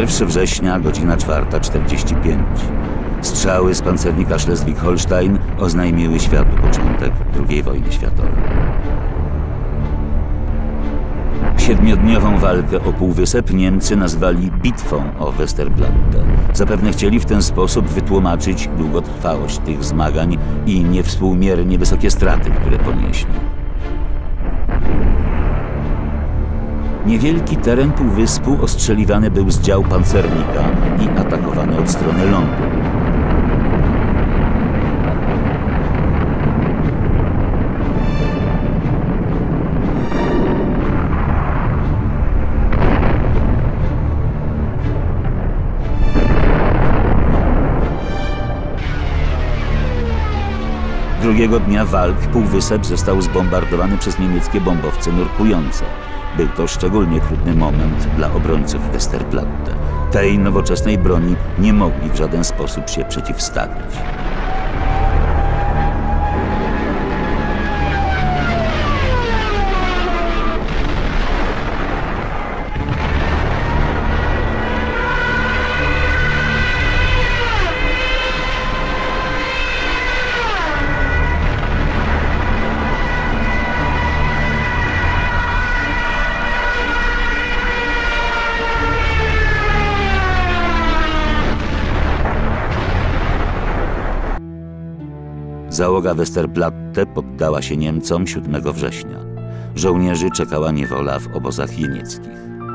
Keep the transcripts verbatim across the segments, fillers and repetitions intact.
pierwszego września, godzina czwarta czterdzieści pięć. Strzały z pancernika Schleswig-Holstein oznajmiły światu początek drugiej wojny światowej. Siedmiodniową walkę o Półwysep Niemcy nazwali bitwą o Westerplatte. Zapewne chcieli w ten sposób wytłumaczyć długotrwałość tych zmagań i niewspółmiernie wysokie straty, które ponieśli. Niewielki teren półwyspu ostrzeliwany był z dział pancernika i atakowany od strony lądu. Drugiego dnia walk półwysep został zbombardowany przez niemieckie bombowce nurkujące. Był to szczególnie trudny moment dla obrońców Westerplatte. Tej nowoczesnej broni nie mogli w żaden sposób się przeciwstawić. Załoga Westerplatte poddała się Niemcom siódmego września. Żołnierzy czekała niewola w obozach jenieckich.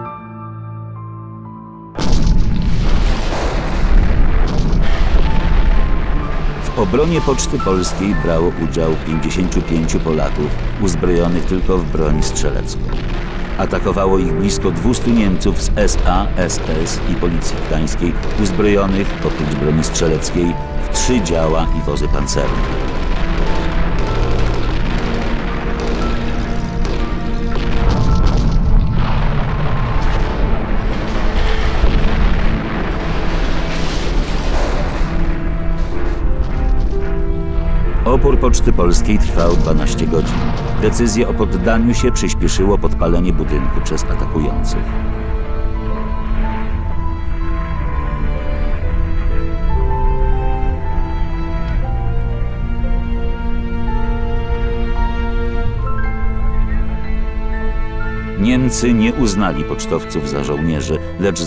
W obronie Poczty Polskiej brało udział pięćdziesięciu pięciu Polaków uzbrojonych tylko w broń strzelecką. Atakowało ich blisko dwustu Niemców z S A, S S i Policji Gdańskiej uzbrojonych, oprócz broni strzeleckiej, w trzy działa i wozy pancerne. Opór Poczty Polskiej trwał dwanaście godzin. Decyzję o poddaniu się przyspieszyło podpalenie budynku przez atakujących. Niemcy nie uznali pocztowców za żołnierzy, lecz